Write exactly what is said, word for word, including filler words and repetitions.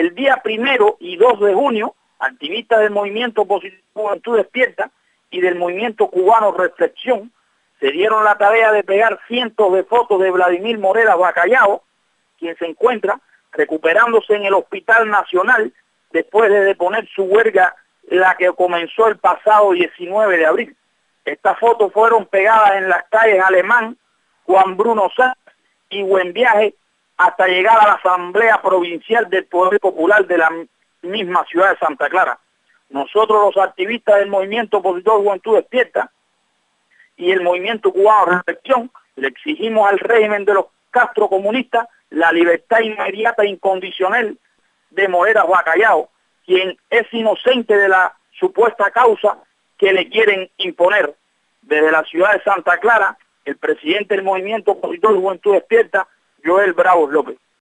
el día primero y dos de junio, activistas del movimiento Opositor Juventud Despierta y del movimiento cubano Reflexión se dieron la tarea de pegar cientos de fotos de Vladimir Moreras Bacallao, quien se encuentra recuperándose en el Hospital Nacional después de deponer su huelga, la que comenzó el pasado diecinueve de abril. Estas fotos fueron pegadas en las calles Alemán, Juan Bruno Sanz y Buen Viaje hasta llegar a la Asamblea Provincial del Poder Popular de la misma ciudad de Santa Clara. Nosotros, los activistas del movimiento Opositor Juventud Despierta y el movimiento cubano Reflexión, le exigimos al régimen de los Castro comunistas la libertad inmediata e incondicional de Moreras Bacallao, quien es inocente de la supuesta causa que le quieren imponer. Desde la ciudad de Santa Clara, el presidente del movimiento Opositor Juventud Despierta, Joel Bravos López.